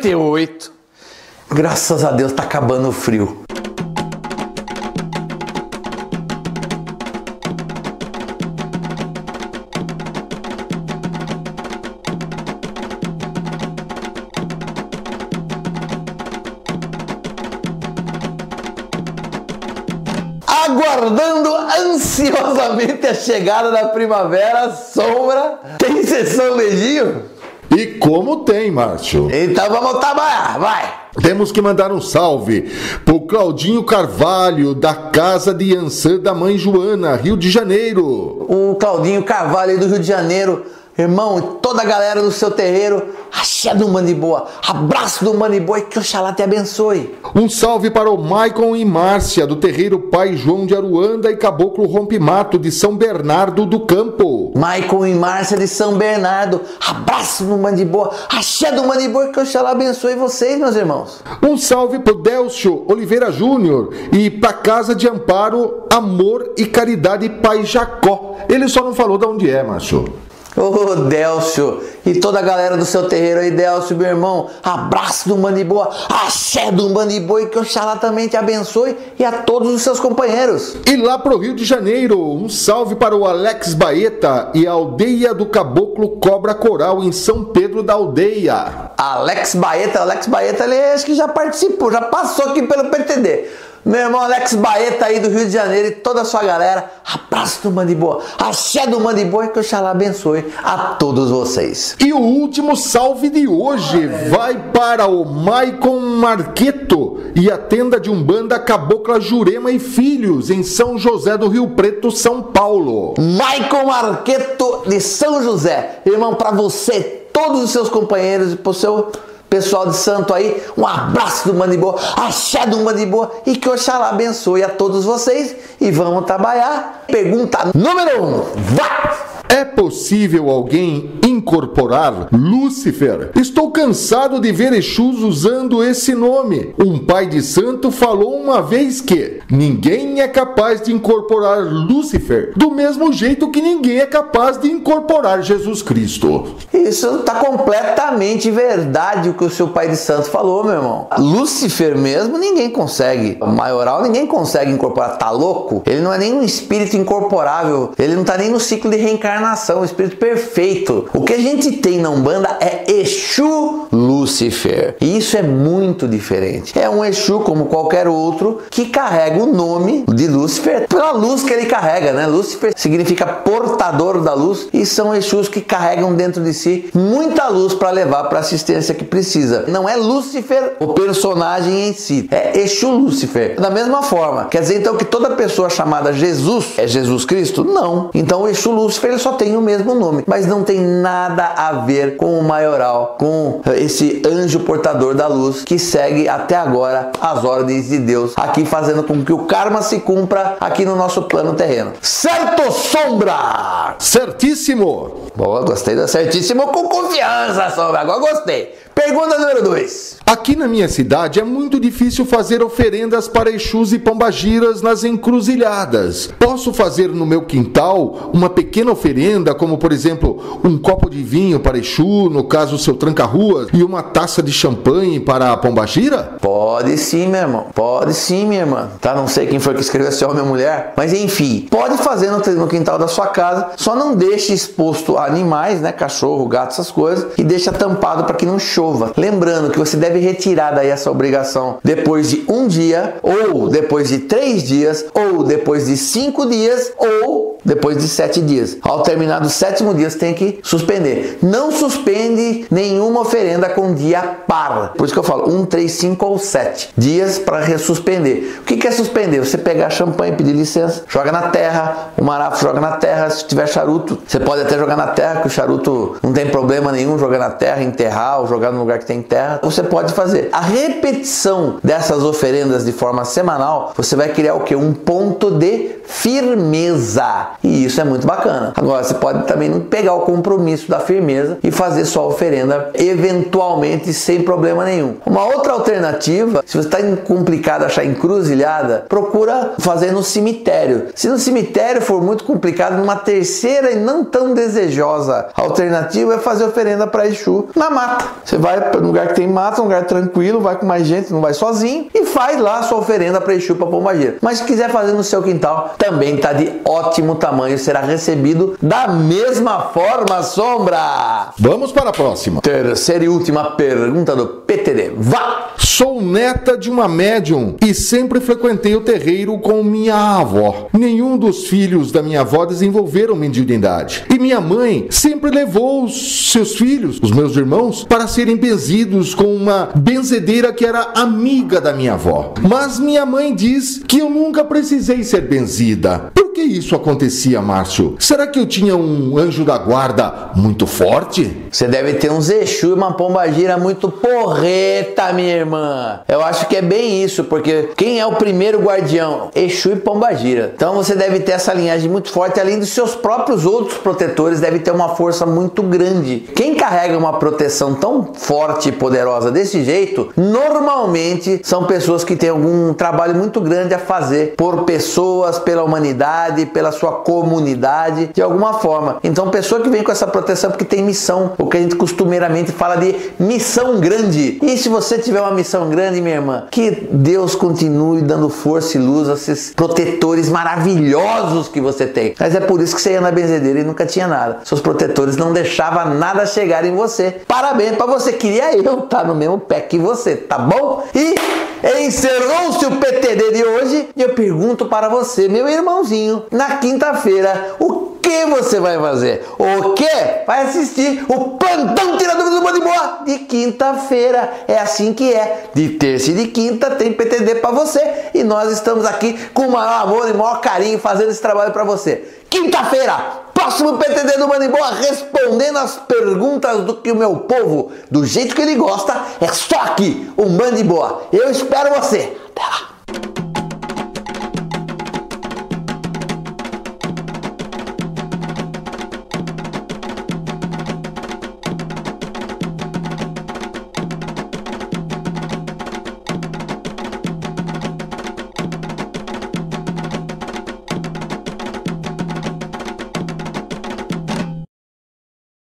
48. Graças a Deus tá acabando o frio. Aguardando ansiosamente a chegada da primavera, Sombra. Tem sessão Medinho? E como tem, Márcio? Então vamos trabalhar, vai! Temos que mandar um salve pro Claudinho Carvalho, da Casa de Iansã da Mãe Joana, Rio de Janeiro. O Claudinho Carvalho do Rio de Janeiro. Irmão, e toda a galera do seu terreiro, axé do Maniboa, abraço do Maniboa e que Oxalá te abençoe. Um salve para o Maicon e Márcia, do terreiro Pai João de Aruanda e Caboclo Rompimato, de São Bernardo do Campo. Maicon e Márcia de São Bernardo, abraço do Maniboa, axé do Maniboa e que Oxalá abençoe vocês, meus irmãos. Um salve pro Delcio Oliveira Júnior e pra Casa de Amparo, Amor e Caridade Pai Jacó. Ele só não falou de onde é, Márcio. Ô Delcio, e toda a galera do seu terreiro aí, Delcio, meu irmão, abraço do Maniboa, axé do Maniboa e que Oxalá também te abençoe e a todos os seus companheiros. E lá pro Rio de Janeiro, um salve para o Alex Baeta e a aldeia do Caboclo Cobra Coral em São Pedro da Aldeia. Alex Baeta, ele acho que já participou, já passou aqui pelo PTD. Meu irmão Alex Baeta aí do Rio de Janeiro e toda a sua galera, abraço do Maniboa, axé do Maniboa e que Oxalá abençoe a todos vocês. E o último salve de hoje vai para o Maicon Marqueto e a tenda de Umbanda Cabocla Jurema e Filhos em São José do Rio Preto, São Paulo. Maicon Marqueto de São José, irmão, para você, todos os seus companheiros e pro seu pessoal de santo aí, um abraço do Maniboa, axé do Maniboa e que Oxalá abençoe a todos vocês e vamos trabalhar. Pergunta número 1, vai! É possível alguém incorporar Lúcifer? Estou cansado de ver Exus usando esse nome. Um pai de santo falou uma vez que ninguém é capaz de incorporar Lúcifer, do mesmo jeito que ninguém é capaz de incorporar Jesus Cristo. Isso está completamente verdade o que o seu pai de santo falou, meu irmão. Lúcifer mesmo ninguém consegue. O maioral ninguém consegue incorporar. Tá louco? Ele não é nem um espírito incorporável. Ele não está nem no ciclo de reencarnação. O espírito perfeito. O que a gente tem na Umbanda é Exu Lúcifer. E isso é muito diferente. É um Exu como qualquer outro que carrega o nome de Lúcifer pela luz que ele carrega, né? Lúcifer significa portador da luz e são Exus que carregam dentro de si muita luz para levar para a assistência que precisa. Não é Lúcifer o personagem em si, é Exu Lúcifer. Da mesma forma, quer dizer então que toda pessoa chamada Jesus é Jesus Cristo? Não. Então o Exu Lúcifer ele só tem o mesmo nome, mas não tem nada a ver com o maioral, com esse anjo portador da luz que segue até agora as ordens de Deus, aqui fazendo com que o karma se cumpra aqui no nosso plano terreno. Certo, Sombra? Certíssimo! Boa, gostei da certíssimo com confiança, Sombra, agora gostei. Pergunta número 2. Aqui na minha cidade é muito difícil fazer oferendas para Exus e Pombagiras nas encruzilhadas. Posso fazer no meu quintal uma pequena oferenda, como por exemplo, um copo de vinho para Exu, no caso o seu tranca-ruas, e uma taça de champanhe para a Pombagira? Pode sim, meu irmão. Pode sim, minha irmã. Tá, não sei quem foi que escreveu esse homem ou mulher, mas enfim, pode fazer no quintal da sua casa, só não deixe exposto a animais, né, cachorro, gato, essas coisas, e deixa tampado para que não chova. Lembrando que você deve retirar daí essa obrigação depois de 1 dia, ou depois de 3 dias, ou depois de 5 dias, ou depois de 7 dias. Ao terminar do 7º dia, você tem que suspender. Não suspende nenhuma oferenda com dia par. Por isso que eu falo 1, 3, 5 ou 7 dias para ressuspender. O que é suspender? Você pegar champanhe, pedir licença, joga na terra, o marafo joga na terra, se tiver charuto, você pode até jogar na terra, que o charuto não tem problema nenhum, jogar na terra, enterrar ou jogar no lugar que tem terra, você pode fazer. A repetição dessas oferendas de forma semanal, você vai criar o quê? Um ponto de firmeza. E isso é muito bacana. Agora, você pode também não pegar o compromisso da firmeza e fazer só oferenda eventualmente sem problema nenhum. Uma outra alternativa, se você está complicado achar encruzilhada, procura fazer no cemitério. Se no cemitério for muito complicado, numa terceira e não tão desejosa alternativa é fazer oferenda para Exu na mata. Você vai para um lugar que tem mata, um lugar tranquilo, vai com mais gente, não vai sozinho, e faz lá a sua oferenda para Exu, para Pombagira. Mas se quiser fazer no seu quintal, também está de ótimo tamanho, será recebido da mesma forma, Sombra. Vamos para a próxima. Terceira e última pergunta do PTD. Vá! Sou neta de uma médium e sempre frequentei o terreiro com minha avó. Nenhum dos filhos da minha avó desenvolveram mediunidade. E minha mãe sempre levou os seus filhos, os meus irmãos, para serem benzidos com uma benzedeira que era amiga da minha avó. Mas minha mãe diz que eu nunca precisei ser benzida. Por que isso acontecia, Márcio? Será que eu tinha um anjo da guarda muito forte? Você deve ter uns Exu e uma Pombagira muito porreta, minha irmã. Eu acho que é bem isso, porque quem é o primeiro guardião? Exu e Pombagira. Então você deve ter essa linhagem muito forte, além dos seus próprios outros protetores, deve ter uma força muito grande. Quem carrega uma proteção tão forte e poderosa desse jeito, normalmente são pessoas que têm algum trabalho muito grande a fazer por pessoas, pela humanidade, pela sua comunidade, de alguma forma. Então, pessoa que vem com essa proteção porque tem missão, o que a gente costumeiramente fala de missão grande. E se você tiver uma missão grande, minha irmã, que Deus continue dando força e luz a esses protetores maravilhosos que você tem. Mas é por isso que você ia na benzedeira e nunca tinha nada. Seus protetores não deixavam nada chegar em você. Parabéns para você. Queria eu estar no mesmo pé que você, tá bom? E encerrou-se o PTD de hoje e eu pergunto para você, meu irmãozinho, na quinta-feira, o que você vai fazer? O que? Vai assistir o Plantão Tira Dúvidas do Bando de Boa de quinta-feira. É assim que é. De terça e de quinta tem PTD para você e nós estamos aqui com o maior amor e maior carinho fazendo esse trabalho para você. Quinta-feira, próximo PTD do Bando de Boa, respondendo as perguntas do que o meu povo, do jeito que ele gosta, é só aqui, o Bando de Boa. Eu espero você.